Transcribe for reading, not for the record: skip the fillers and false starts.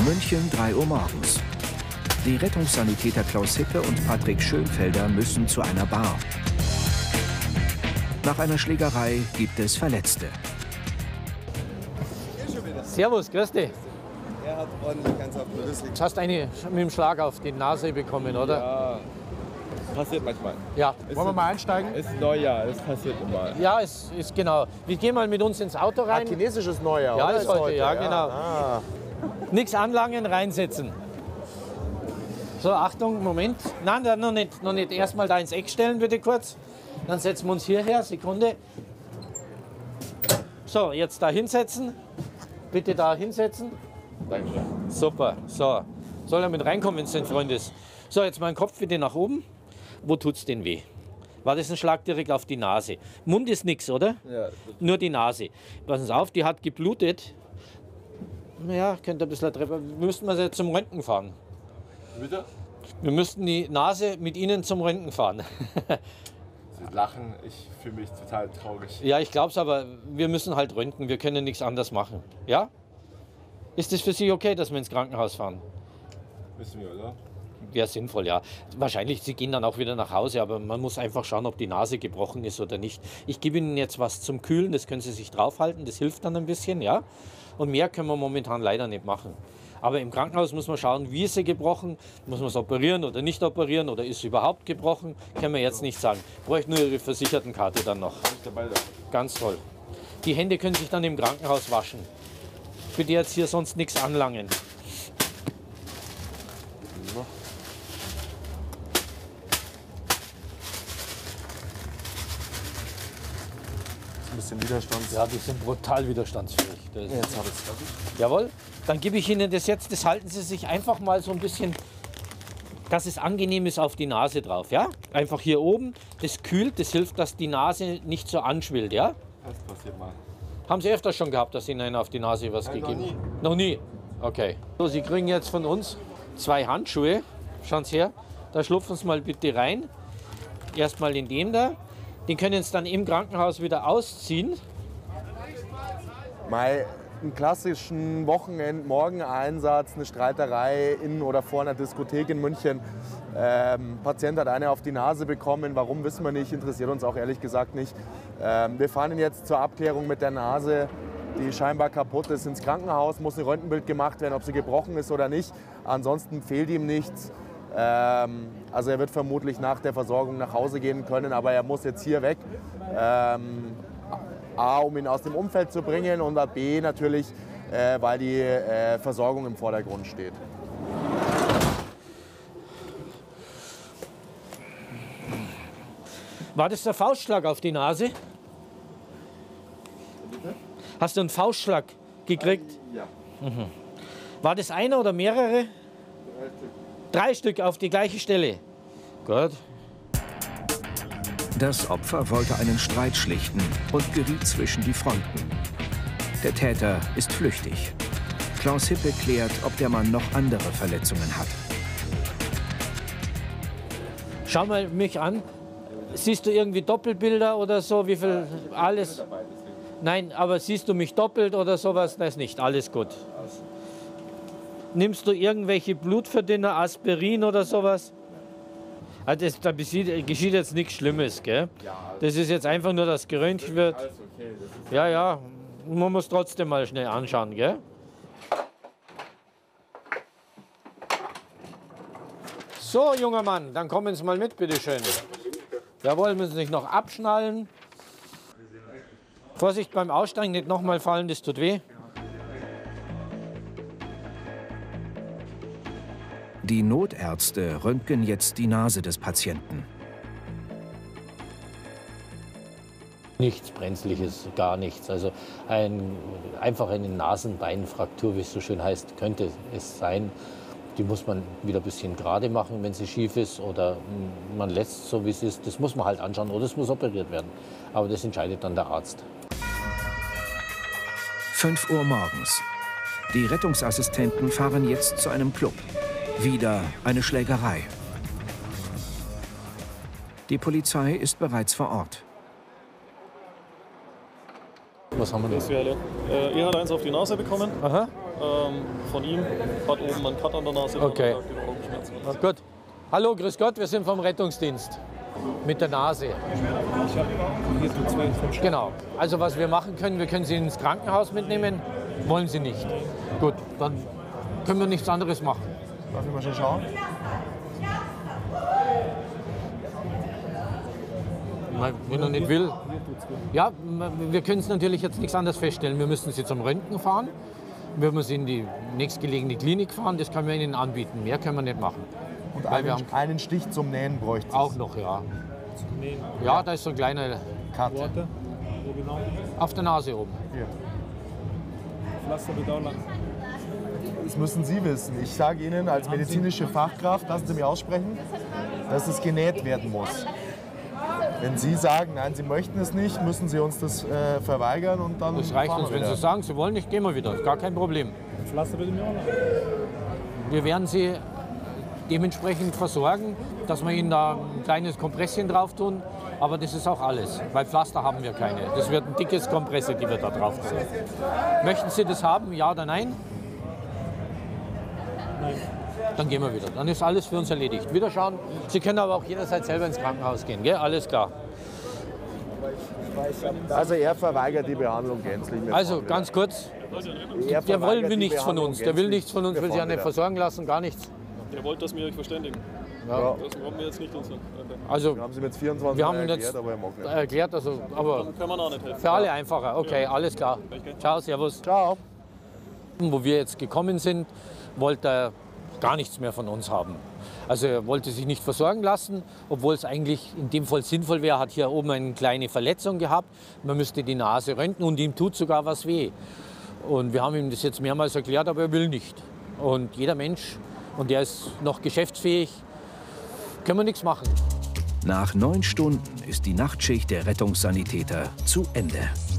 München, 3 Uhr morgens. Die Rettungssanitäter Klaus Hippe und Patrick Schönfelder müssen zu einer Bar. Nach einer Schlägerei gibt es Verletzte. Servus, grüß dich. Er hat ordentlich ganz auf den Rüssel. Du hast eine mit dem Schlag auf die Nase bekommen, oder? Ja, passiert manchmal. Ja. Wollen wir mal einsteigen? Ist Neujahr, das passiert immer. Ja, es ist genau. Wir gehen mal mit uns ins Auto rein. Chinesisches Neujahr, Ja, oder? ist heute, ja, genau. Ah. Nichts anlangen, reinsetzen. So, Achtung, Moment. Nein, noch nicht. Erstmal da ins Eck stellen, bitte kurz. Dann setzen wir uns hierher, Sekunde. So, jetzt da hinsetzen. Bitte da hinsetzen. Dankeschön. Super, so. Soll er mit reinkommen, wenn es dein Freund ist. So, jetzt meinen Kopf bitte nach oben. Wo tut's denn weh? War das ein Schlag direkt auf die Nase? Mund ist nichts, oder? Ja. Nur die Nase. Passen Sie auf, die hat geblutet. Naja, könnte ein bisschen Treppe. Müssten wir sie zum Röntgen fahren. Bitte? Wir müssten die Nase mit Ihnen zum Röntgen fahren. Sie lachen, ich fühle mich total traurig. Ja, ich glaube es, aber wir müssen halt röntgen. Wir können nichts anderes machen. Ja? Ist es für Sie okay, dass wir ins Krankenhaus fahren? Wissen wir, oder? Wäre sinnvoll, ja. Wahrscheinlich, Sie gehen dann auch wieder nach Hause, aber man muss einfach schauen, ob die Nase gebrochen ist oder nicht. Ich gebe Ihnen jetzt was zum Kühlen, das können Sie sich draufhalten, das hilft dann ein bisschen, ja. Und mehr können wir momentan leider nicht machen. Aber im Krankenhaus muss man schauen, wie ist sie gebrochen, muss man es operieren oder nicht operieren oder ist sie überhaupt gebrochen, können wir jetzt nicht sagen. Bräuchte nur Ihre Versichertenkarte dann noch. Ich dabei da. Ganz toll. Die Hände können sich dann im Krankenhaus waschen. Bitte jetzt hier sonst nichts anlangen. Ein bisschen Widerstand. Ja, die sind brutal widerstandsfähig. Das Jetzt habe ich es. Jawohl, dann gebe ich Ihnen das jetzt, das halten Sie sich einfach mal so ein bisschen, dass es angenehm ist auf die Nase drauf, ja? Einfach hier oben, das kühlt, das hilft, dass die Nase nicht so anschwillt, ja? Das passiert mal. Haben Sie öfter schon gehabt, dass Ihnen einer auf die Nase was Nein, gegeben noch hat? Noch nie? Okay. So, Sie kriegen jetzt von uns 2 Handschuhe, schauen Sie her, da schlupfen Sie mal bitte rein, erstmal in den da. Den können Sie dann im Krankenhaus wieder ausziehen. Mal einen klassischen Wochenend-Morgeneinsatz, eine Streiterei in oder vor einer Diskothek in München. Patient hat eine auf die Nase bekommen. Warum, wissen wir nicht, interessiert uns auch ehrlich gesagt nicht. Wir fahren ihn jetzt zur Abklärung mit der Nase, die scheinbar kaputt ist, ins Krankenhaus. Muss ein Röntgenbild gemacht werden, ob sie gebrochen ist oder nicht. Ansonsten fehlt ihm nichts. Also er wird vermutlich nach der Versorgung nach Hause gehen können, aber er muss jetzt hier weg. A, um ihn aus dem Umfeld zu bringen und B, natürlich, weil die Versorgung im Vordergrund steht. War das der Faustschlag auf die Nase? Hast du einen Faustschlag gekriegt? Ja. War das einer oder mehrere? 3 Stück auf die gleiche Stelle. Gut. Das Opfer wollte einen Streit schlichten und geriet zwischen die Fronten. Der Täter ist flüchtig. Klaus Hippe klärt, ob der Mann noch andere Verletzungen hat. Schau mal mich an. Siehst du irgendwie Doppelbilder oder so? Wie viel? Alles? Nein, aber siehst du mich doppelt oder sowas? Das nicht. Alles gut. Nimmst du irgendwelche Blutverdünner, Aspirin oder sowas? Also da geschieht jetzt nichts Schlimmes, gell? Das ist jetzt einfach nur, dass geröntgt wird. Alles okay. Das ist Ja, ja. Man muss trotzdem mal schnell anschauen, gell? So, junger Mann, dann kommen Sie mal mit, bitteschön. Jawohl, müssen Sie sich noch abschnallen. Vorsicht beim Aussteigen, nicht nochmal fallen, das tut weh. Die Notärzte röntgen jetzt die Nase des Patienten. Nichts Brenzliches, gar nichts. Also einfach eine Nasenbeinfraktur, wie es so schön heißt, könnte es sein. Die muss man wieder ein bisschen gerade machen, wenn sie schief ist, oder man lässt es so, wie es ist. Das muss man halt anschauen oder es muss operiert werden. Aber das entscheidet dann der Arzt. 5 Uhr morgens. Die Rettungsassistenten fahren jetzt zu einem Club. Wieder eine Schlägerei. Die Polizei ist bereits vor Ort. Was haben wir Er hat eins auf die Nase bekommen. Aha. von ihm. Hat oben einen Cut an der Nase. Okay. Über Augenschmerzen. Na gut. Hallo, grüß Gott, wir sind vom Rettungsdienst. Mit der Nase. Genau. Also was wir machen können, wir können Sie ins Krankenhaus mitnehmen. Wollen Sie nicht. Gut, dann können wir nichts anderes machen. Darf ich mal schon schauen? Wenn er nicht will. Ja, wir können es natürlich jetzt nichts anderes feststellen. Wir müssen Sie zum Röntgen fahren. Wir müssen in die nächstgelegene Klinik fahren. Das können wir Ihnen anbieten. Mehr können wir nicht machen. Und Weil wir einen Stich zum Nähen bräuchte es. Auch noch, ja. Ja, da ist so ein kleiner Cut. Wo genau? auf der Nase oben. Hier. Pflaster wird auch lang. Das müssen Sie wissen. Ich sage Ihnen als medizinische Fachkraft, lassen Sie mich aussprechen, dass es genäht werden muss. Wenn Sie sagen, nein, Sie möchten es nicht, müssen Sie uns das verweigern und dann Das reicht fahren uns. wir Wenn wieder. Sie sagen, Sie wollen nicht, gehen wir wieder. Gar kein Problem. Pflaster wird mir auch lang. Wir werden Sie dementsprechend versorgen, dass wir Ihnen da ein kleines Kompresschen drauf tun. Aber das ist auch alles, weil Pflaster haben wir keine. Das wird ein dickes Kompresse, die wir da drauf tun. Möchten Sie das haben, ja oder nein? Nein. Dann gehen wir wieder. Dann ist alles für uns erledigt. Wieder schauen. Sie können aber auch jederzeit selber ins Krankenhaus gehen. Gell? Alles klar. Also er verweigert die Behandlung gänzlich. Wir Also fahren ganz kurz, wieder. der verweigert will die nichts von Behandlung uns. Der will gänzlich. nichts von uns, Wir will sich ja fahren nicht wieder. versorgen lassen, gar nichts. Ihr wollt, dass wir euch verständigen. Ja. Das haben wir jetzt nicht uns. Okay. Also Wir haben sie mit 24 wir haben Mal ihn erklärt, jetzt aber er mag nicht. erklärt, also, aber Dann können wir auch nicht helfen. für alle einfacher. Okay, alles klar. Ciao, servus. Ciao. Wo wir jetzt gekommen sind, wollte er gar nichts mehr von uns haben. Also er wollte sich nicht versorgen lassen, obwohl es eigentlich in dem Fall sinnvoll wäre. Er hat hier oben eine kleine Verletzung gehabt. Man müsste die Nase röntgen und ihm tut sogar was weh. Und wir haben ihm das jetzt mehrmals erklärt, aber er will nicht. Und jeder Mensch, und der ist noch geschäftsfähig, können wir nichts machen. Nach 9 Stunden ist die Nachtschicht der Rettungssanitäter zu Ende.